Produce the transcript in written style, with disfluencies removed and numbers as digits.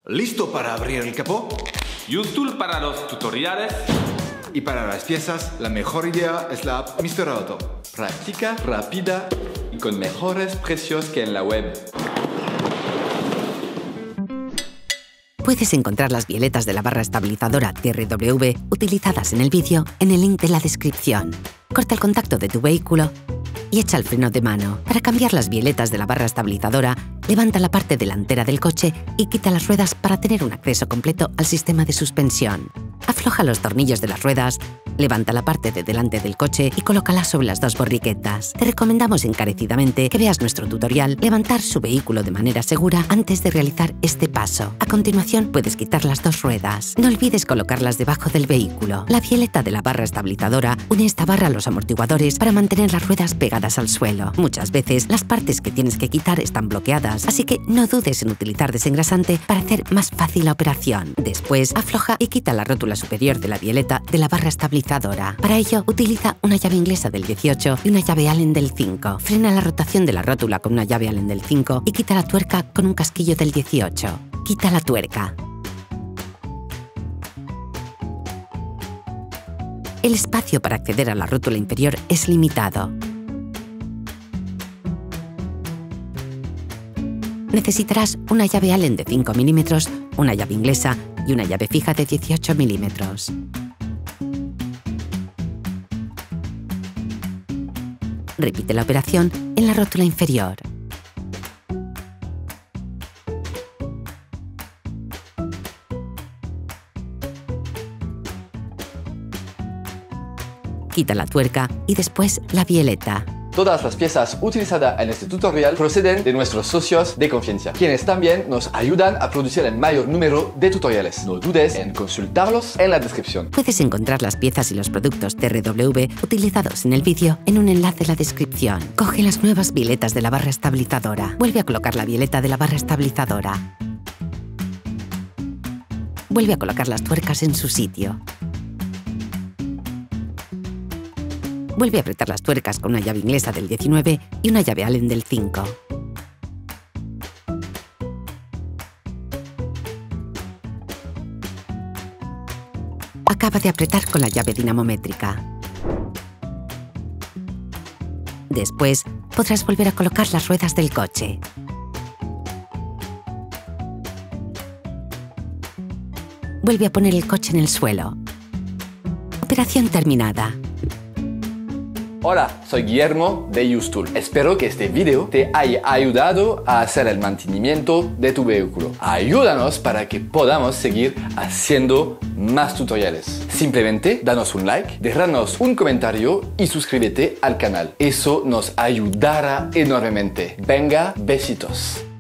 ¿Listo para abrir el capó? UseTool para los tutoriales. Y para las piezas, la mejor idea es la app Mr. Auto. Práctica, rápida y con mejores precios que en la web. Puedes encontrar las bieletas de la barra estabilizadora TRW utilizadas en el vídeo en el link de la descripción. Corta el contacto de tu vehículo y echa el freno de mano. Para cambiar las bieletas de la barra estabilizadora, levanta la parte delantera del coche y quita las ruedas para tener un acceso completo al sistema de suspensión. Afloja los tornillos de las ruedas, levanta la parte de delante del coche y colócala sobre las dos borriquetas. Te recomendamos encarecidamente que veas nuestro tutorial Levantar su vehículo de manera segura antes de realizar este paso. A continuación puedes quitar las dos ruedas. No olvides colocarlas debajo del vehículo. La bieleta de la barra estabilizadora une esta barra a los amortiguadores para mantener las ruedas pegadas al suelo. Muchas veces las partes que tienes que quitar están bloqueadas, así que no dudes en utilizar desengrasante para hacer más fácil la operación. Después, afloja y quita la rótula superior de la bieleta de la barra estabilizadora. Para ello, utiliza una llave inglesa del 18 y una llave Allen del 5. Frena la rotación de la rótula con una llave Allen del 5 y quita la tuerca con un casquillo del 18. Quita la tuerca. El espacio para acceder a la rótula inferior es limitado. Necesitarás una llave Allen de 5 milímetros, una llave inglesa y una llave fija de 18 milímetros. Repite la operación en la rótula inferior. Quita la tuerca y después la bieleta. Todas las piezas utilizadas en este tutorial proceden de nuestros socios de confianza, quienes también nos ayudan a producir el mayor número de tutoriales. No dudes en consultarlos en la descripción. Puedes encontrar las piezas y los productos TRW utilizados en el vídeo en un enlace en la descripción. Coge las nuevas bieletas de la barra estabilizadora. Vuelve a colocar la bieleta de la barra estabilizadora. Vuelve a colocar las tuercas en su sitio. Vuelve a apretar las tuercas con una llave inglesa del 19 y una llave Allen del 5. Acaba de apretar con la llave dinamométrica. Después, podrás volver a colocar las ruedas del coche. Vuelve a poner el coche en el suelo. Operación terminada. Hola, soy Guillermo de UseTool. Espero que este video te haya ayudado a hacer el mantenimiento de tu vehículo. Ayúdanos para que podamos seguir haciendo más tutoriales. Simplemente danos un like, déjanos un comentario y suscríbete al canal. Eso nos ayudará enormemente. Venga, besitos.